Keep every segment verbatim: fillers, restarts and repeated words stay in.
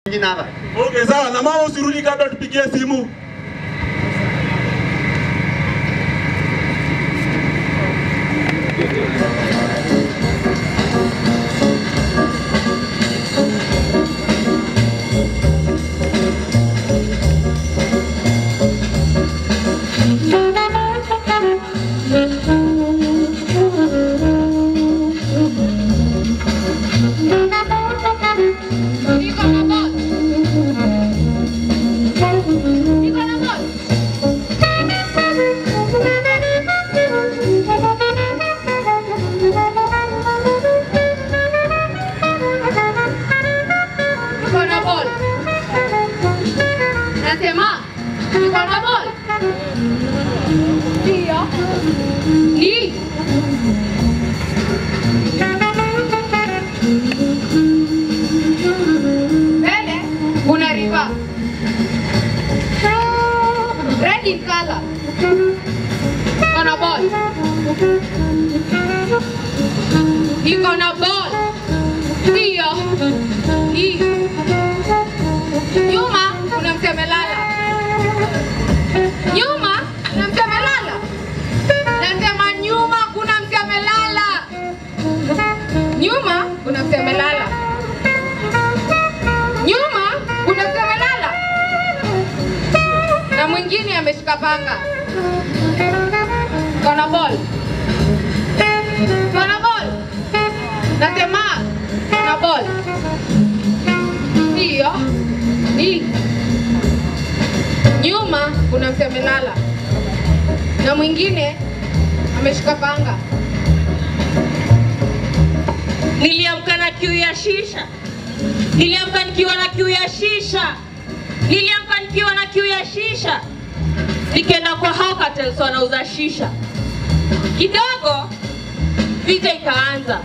Nava. Okay, sawa. Na mama usirudi kabla tupigie simu. Kidogo vita ikaanza.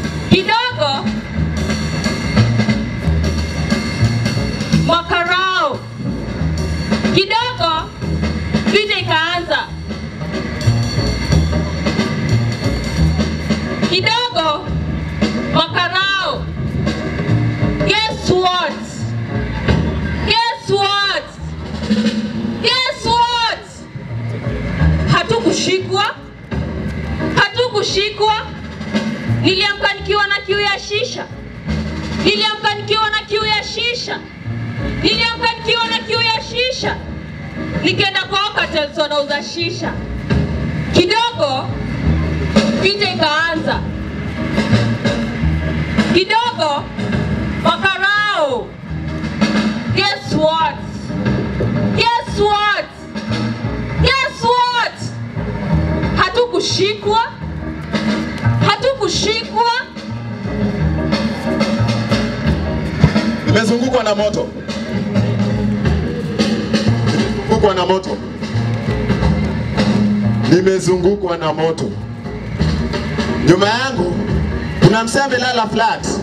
Kidogo makarao. Kidogo vita ikaanza. Kidogo makarao. Guess what? Guess what? Guess what? Hatukushikwa. Hatukushikwa. Niliamka nikiwa na kiu ya shisha. Niliamka nikiwa na kiu ya shisha. Niliamka nikiwa na kiu ya shisha. Nikaenda kwa hotels wanauza shisha. Kidogo vita ikaanza. Kidogo makarao. Guess what? Guess what? Guess what? Hatukushikwa. Hatukushikwa. Nimezungukwa na moto. Nimezungukwa na moto. Nimezungukwa na moto. Nyuma yangu kuna msee amelala flat.